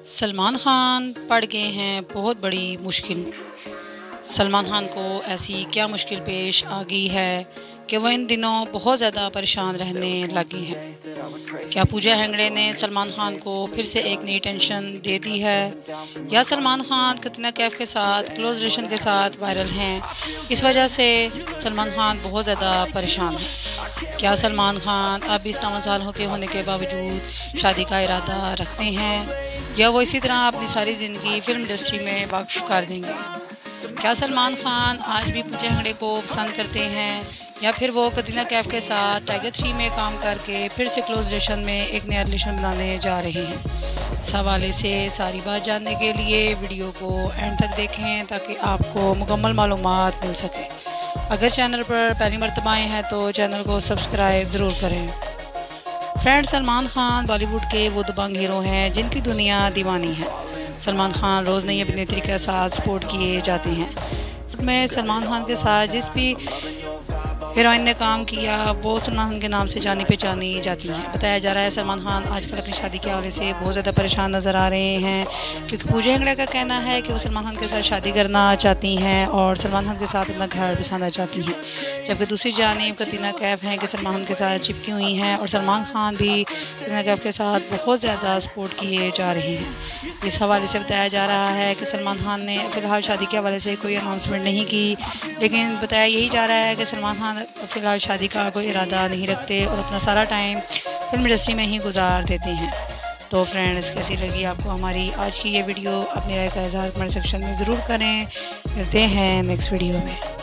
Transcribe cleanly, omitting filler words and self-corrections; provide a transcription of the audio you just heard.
सलमान खान पड़ गए हैं बहुत बड़ी मुश्किल में। सलमान खान को ऐसी क्या मुश्किल पेश आ गई है कि वह इन दिनों बहुत ज़्यादा परेशान रहने लगी हैं। क्या पूजा हेगड़े ने सलमान खान को फिर से एक नई टेंशन दे दी है, या सलमान खान कतरीना कैफ के साथ क्लोज रिलेशन के साथ वायरल हैं, इस वजह से सलमान खान बहुत ज़्यादा परेशान है। क्या सलमान खान अब इस 9 साल के होने के बावजूद शादी का इरादा रखते हैं, या वो इसी तरह अपनी सारी ज़िंदगी फिल्म इंडस्ट्री में वाक़िफ़ कर देंगे? क्या सलमान खान आज भी पूजा हेगड़े को पसंद करते हैं, या फिर वो कतरीना कैफ के साथ टाइगर 3 में काम करके फिर से क्लोज रिलेशन में एक नया रिलेशन बनाने जा रहे हैं? इस हवाले से सारी बात जानने के लिए वीडियो को एंड तक देखें ताकि आपको मुकम्मल मालूमात मिल सके। अगर चैनल पर पहली मर्तबा आए हैं तो चैनल को सब्सक्राइब ज़रूर करें। फ्रेंड, सलमान खान बॉलीवुड के वो दबंग हीरो हैं जिनकी दुनिया दीवानी है। सलमान खान रोज़ नई अभिनेत्री के साथ सपोर्ट किए जाते हैं। इसमें सलमान खान के साथ जिस भी हीरोइन ने काम किया वो सलमान खान के नाम से जानी पहचानी जाती हैं। बताया जा रहा है सलमान खान आजकल अपनी शादी के हवाले से बहुत ज़्यादा परेशान नज़र आ रहे हैं, क्योंकि पूजा हेगड़े का कहना है कि वो सलमान खान के साथ शादी करना चाहती हैं और सलमान खान के साथ अपना घर बसाना चाहती हैं, जबकि दूसरी जानिब कतरीना कैफ हैं कि सलमान खान के साथ चिपकी हुई हैं और सलमान खान भी कतरीना कैफ के साथ बहुत ज़्यादा सपोर्ट किए जा रहे हैं। इस हवाले से बताया जा रहा है कि सलमान खान ने फ़िलहाल शादी के हवाले से कोई अनाउंसमेंट नहीं की, लेकिन बताया यही जा रहा है कि सलमान खान फ़िलहाल शादी का कोई इरादा नहीं रखते और अपना सारा टाइम फिल्म इंडस्ट्री में ही गुजार देते हैं। तो फ्रेंड्स, कैसी लगी आपको हमारी आज की ये वीडियो? अपनी राय का इज़हार कमेंट सेक्शन में ज़रूर करें। मिलते हैं नेक्स्ट वीडियो में।